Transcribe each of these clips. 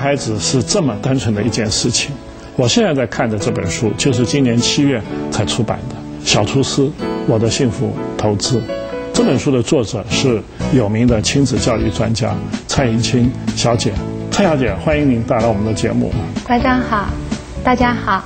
孩子是这么单纯的一件事情。我现在在看的这本书，就是今年7月才出版的《小厨师：我的幸福投资》。这本书的作者是有名的亲子教育专家蔡银清小姐。蔡小姐，欢迎您带来我们的节目。 馆长好，大家好。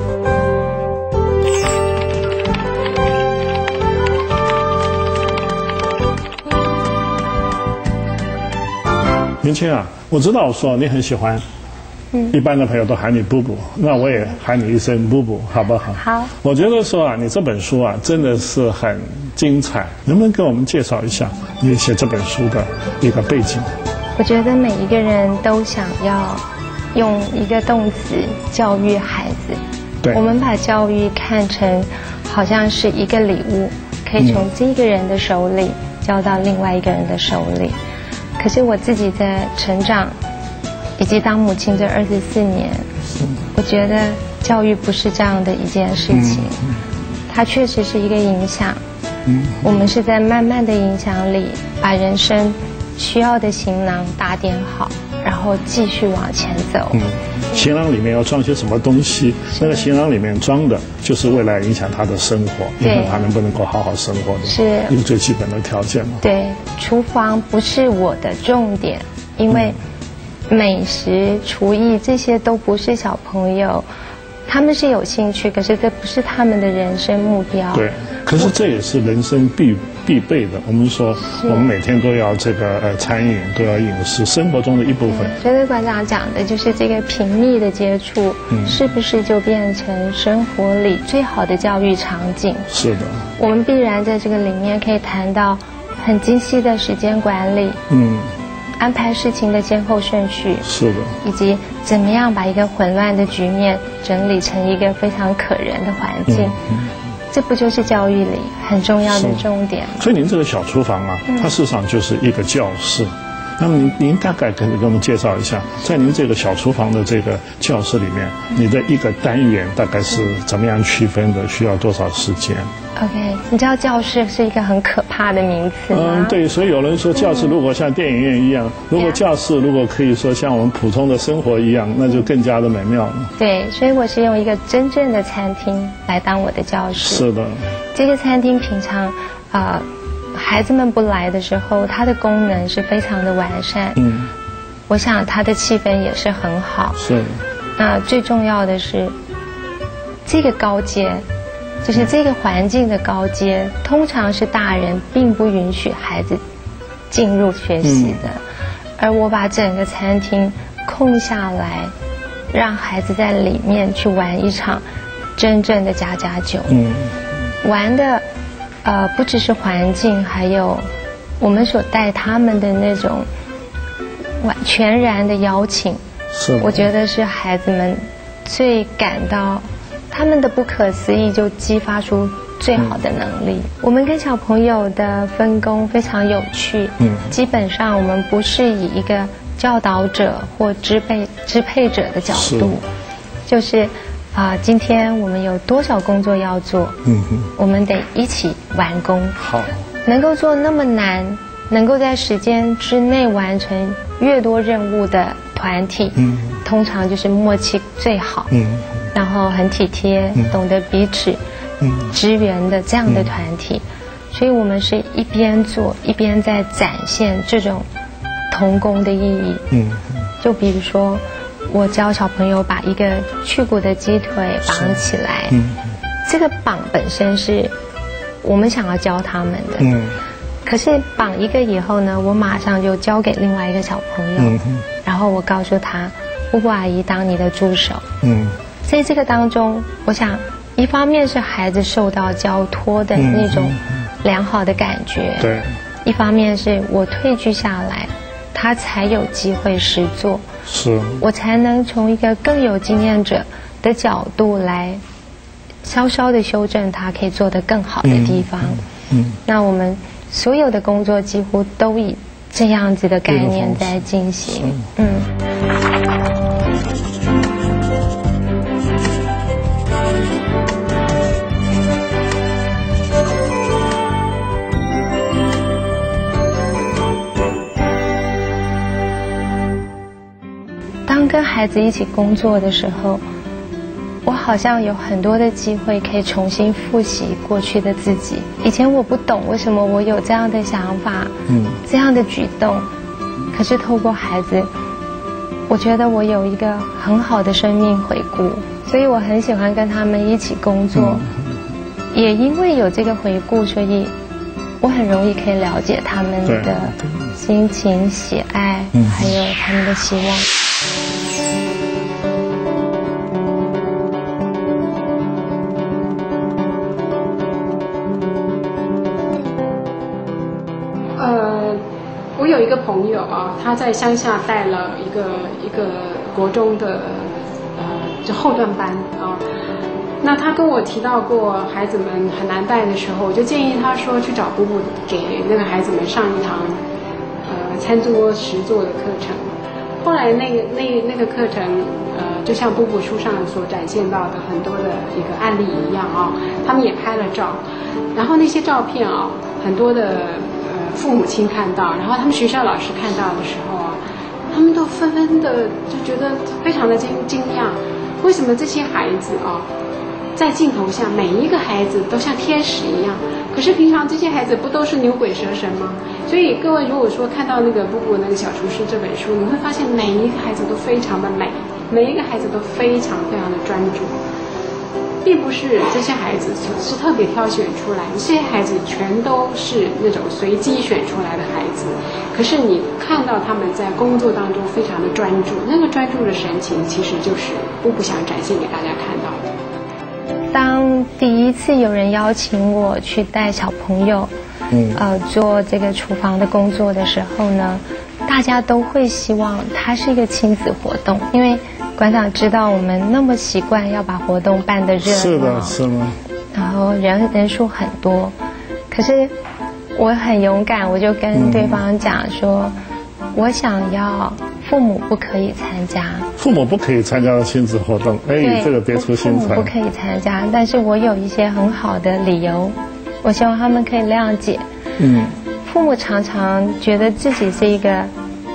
银清啊，我知道说你很喜欢。一般的朋友都喊你布布，那我也喊你一声布布，好不好？ 好。 我觉得说啊，你这本书啊真的是很精彩，能不能给我们介绍一下你写这本书的一个背景？ 我觉得每一个人都想要用一个动词教育孩子。 对。 我们把教育看成好像是一个礼物，可以从这个人的手里交到另外一个人的手里。可是我自己在成长以及当母亲这24年，我觉得教育不是这样的一件事情，它确实是一个影响。我们是在慢慢的影响里，把人生需要的行囊打点好，然后继续往前走。行囊里面要装些什么东西？那个行囊里面装的就是未来影响他的生活，影响他能不能够好好生活的，是一个最基本的条件嘛。对，厨房不是我的重点，因为美食、厨艺这些都不是小朋友，他们是有兴趣，可是这不是他们的人生目标。对，可是这也是人生必备的。我们说，我们每天都要这个餐饮，都要饮食，生活中的一部分。所以馆长讲的就是这个频密的接触，是不是就变成生活里最好的教育场景？是的。我们必然在这个里面可以谈到很精细的时间管理。安排事情的先后顺序，是的，以及怎么样把一个混乱的局面整理成一个非常可人的环境，这不就是教育里很重要的重点吗？所以您这个小厨房啊，它事实上就是一个教室。那么您大概可以给我们介绍一下，在您这个小厨房的这个教室里面，你的一个单元大概是怎么样区分的？需要多少时间 ？OK， 你知道教室是一个很可怕的名词吗？对，所以有人说教室如果像电影院一样，如果教室如果可以说像我们普通的生活一样，那就更加的美妙了。对，所以我是用一个真正的餐厅来当我的教室。是的，这个餐厅平常孩子们不来的时候，它的功能是非常的完善。我想它的气氛也是很好。是。那最重要的是，这个高阶，就是这个环境的高阶，通常是大人并不允许孩子进入学习的，而我把整个餐厅空下来，让孩子在里面去玩一场真正的家家酒。玩的。不只是环境，还有我们所带他们的那种全然的邀请，是我觉得是孩子们最感到他们的不可思议，就激发出最好的能力。我们跟小朋友的分工非常有趣，基本上我们不是以一个教导者或支配者的角度，就是今天我们有多少工作要做？我们得一起完工。好，能够做那么难，能够在时间之内完成越多任务的团体，通常就是默契最好，然后很体贴，懂得彼此支援的这样的团体。所以我们是一边做一边在展现这种同工的意义。就比如说。我教小朋友把一个去骨的鸡腿绑起来，这个绑本身是我们想要教他们的，可是绑一个以后呢，我马上就交给另外一个小朋友，然后我告诉他，布布阿姨当你的助手。在这个当中，我想一方面是孩子受到交托的那种良好的感觉，对，一方面是我退居下来，他才有机会实作。是我才能从一个更有经验者的角度来稍稍的修正他可以做得更好的地方。那我们所有的工作几乎都以这样子的概念在进行。当跟孩子一起工作的时候，我好像有很多的机会可以重新复习过去的自己。以前我不懂为什么我有这样的想法，这样的举动，可是透过孩子，我觉得我有一个很好的生命回顾，所以我很喜欢跟他们一起工作。也因为有这个回顾，所以我很容易可以了解他们的心情、喜爱，还有他们的希望。 我有一个朋友啊，他在乡下带了一个国中的就后段班啊。那他跟我提到过孩子们很难带的时候，我就建议他说去找姑姑给那个孩子们上一堂餐桌实作的课程。后来那个课程就像布布书上所展现到的很多的一个案例一样啊，他们也拍了照，然后那些照片啊，很多的父母亲看到，然后他们学校老师看到的时候啊，他们都纷纷的就觉得非常的惊讶，为什么这些孩子啊，在镜头下每一个孩子都像天使一样，可是平常这些孩子不都是牛鬼蛇神吗？所以各位如果说看到那个布布那个小厨师这本书，你会发现每一个孩子都非常的美，每一个孩子都非常非常的专注，并不是这些孩子是特别挑选出来，这些孩子全都是那种随机选出来的孩子，可是你看到他们在工作当中非常的专注，那个专注的神情其实就是布布想展现给大家看到的。 当第一次有人邀请我去带小朋友做这个厨房的工作的时候呢，大家都会希望它是一个亲子活动，因为馆长知道我们那么习惯要把活动办得热闹， 是的，是吗？ 然后人数很多，可是我很勇敢，我就跟对方讲说，我想要父母不可以参加， 父母不可以参加的亲子活动，哎，这个别出心裁。 父母不可以参加，但是我有一些很好的理由，我希望他们可以谅解。父母常常觉得自己是一个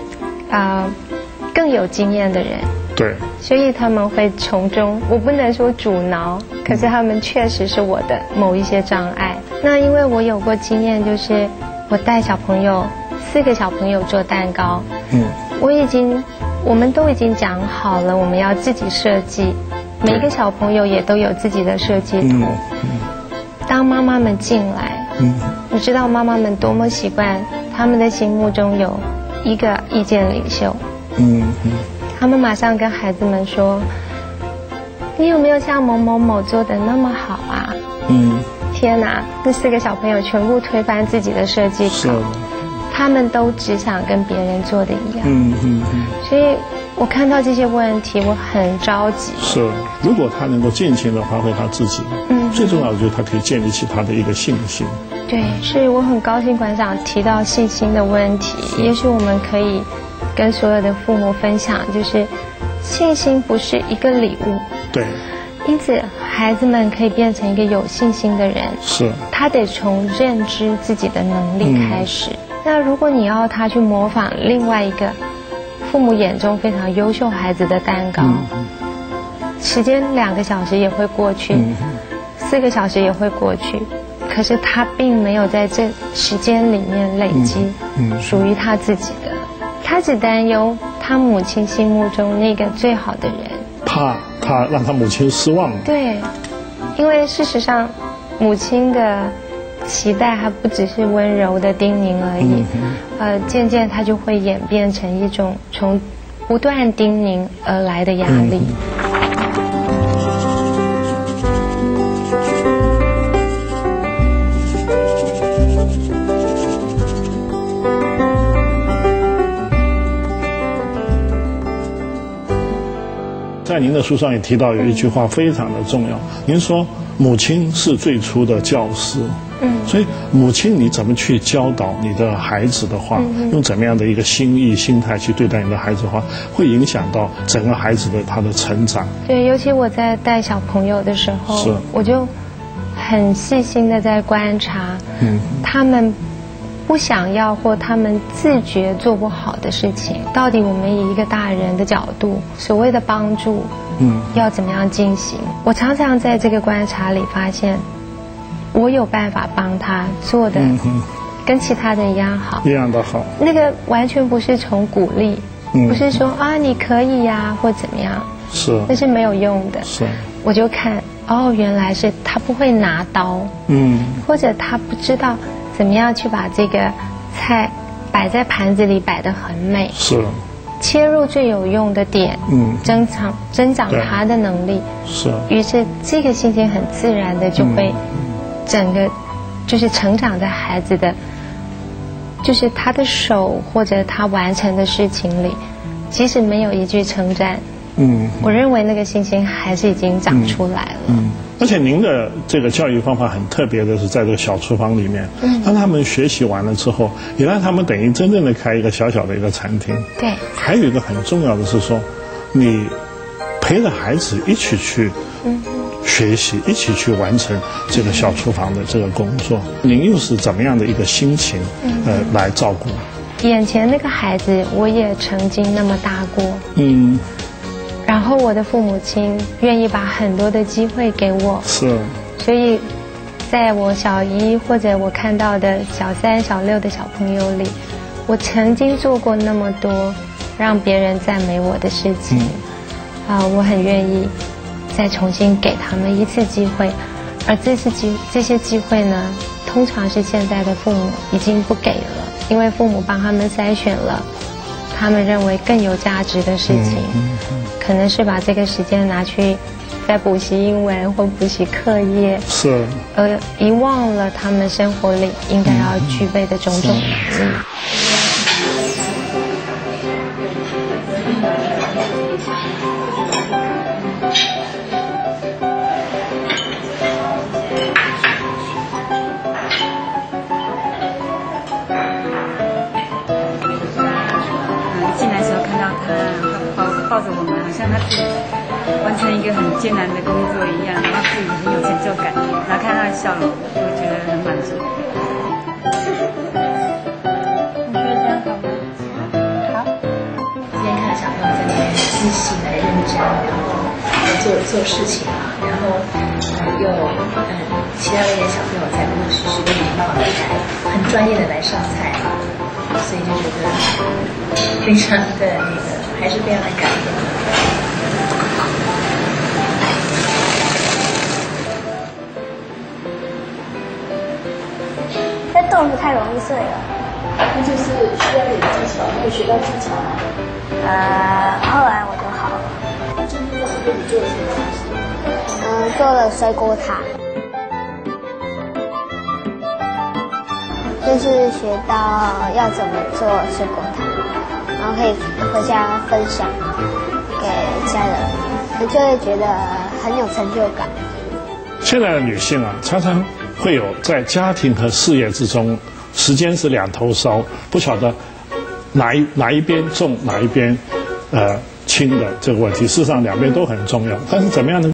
更有经验的人， 对， 所以他们会从中，我不能说阻挠，可是他们确实是我的某一些障碍。那因为我有过经验，就是我带小朋友4个小朋友做蛋糕，我们都已经讲好了，我们要自己设计，每一个小朋友也都有自己的设计图。当妈妈们进来，你知道妈妈们多么习惯，他们的心目中有一个意见领袖。他们马上跟孩子们说，你有没有像某某某做的那么好啊？天哪，那4个小朋友全部推翻自己的设计稿，他们都只想跟别人做的一样。所以我看到这些问题，我很着急。 是，如果他能够尽情地发挥他自己，最重要的就是他可以建立起他的一个信心。 对，所以我很高兴馆长提到信心的问题，也许我们可以跟所有的父母分享，就是信心不是一个礼物。 对。 因此，孩子们可以变成一个有信心的人。 是。他得从认知自己的能力开始。那如果你要他去模仿另外一个父母眼中非常优秀孩子的蛋糕，时间2个小时也会过去，4个小时也会过去，可是他并没有在这时间里面累积属于他自己的。他只担忧他母亲心目中那个最好的人， 怕他让他母亲失望了。对， 因为事实上母亲的期待还不只是温柔的叮咛而已，渐渐它就会演变成一种从不断叮咛而来的压力。 在您的书上也提到有一句话非常的重要，您说母亲是最初的教师。所以母亲你怎么去教导你的孩子的话，用怎么样的一个心意心态去对待你的孩子的话，会影响到整个孩子的他的成长。 对，尤其我在带小朋友的时候，我就很细心的在观察他们不想要或他们自觉做不好的事情，到底我们以一个大人的角度，所谓的帮助，要怎么样进行？我常常在这个观察里发现，我有办法帮他做的，跟其他人一样好， 一样的好。那个完全不是从鼓励，不是说啊你可以呀或怎么样， 是， 那是没有用的。 是， 我就看哦，原来是他不会拿刀，或者他不知道怎么样去把这个菜摆在盘子里摆得很美， 是， 切入最有用的点，增长他的能力， 是。 于是这个心情很自然的就会整个就是成长在孩子的，就是他的手或者他完成的事情里，即使没有一句称赞，我认为那个信心还是已经长出来了。 而且您的这个教育方法很特别的是，在这个小厨房里面，当他们学习完了之后，也让他们等于真正的开一个小小的一个餐厅。 对。 还有一个很重要的是说，你陪着孩子一起去学习，一起去完成这个小厨房的这个工作。您又是怎么样的一个心情，来照顾？ 眼前那个孩子，我也曾经那么大过。然后我的父母亲愿意把很多的机会给我， 是， 所以在我小一或者我看到的小3、小6的小朋友里，我曾经做过那么多让别人赞美我的事情，我很愿意再重新给他们一次机会，而这些机会呢，通常是现在的父母已经不给了，因为父母帮他们筛选了他们认为更有价值的事情。可能是把这个时间拿去在补习英文或补习课业， 是， 遗忘了他们生活里应该要具备的种种能力。 进来的时候看到他抱着我们，好像他自己完成一个很艰难的工作一样，然后自己很有成就感，然后看他的笑容，我觉得很满足。 你觉得这样好吗？好。 今天看到小朋友在那边细心来认真，然后做事情啊，然后又其他的小朋友在老老实实的礼貌的来，很专业的来上菜啊，所以就觉得非常的还是非常的感动。 这豆腐太容易碎了。 那就是需要点技巧，没有学到技巧吗？ 后来我就好了。 今天在这里做了什么东西？ 做了水果塔，就是学到要怎么做水果塔，然后可以回家分享给家人，你就会觉得很有成就感。 现在的女性啊，常常会有在家庭和事业之中，时间是两头烧，不晓得哪一边重哪一边轻的这个问题。事实上两边都很重要，但是怎么样能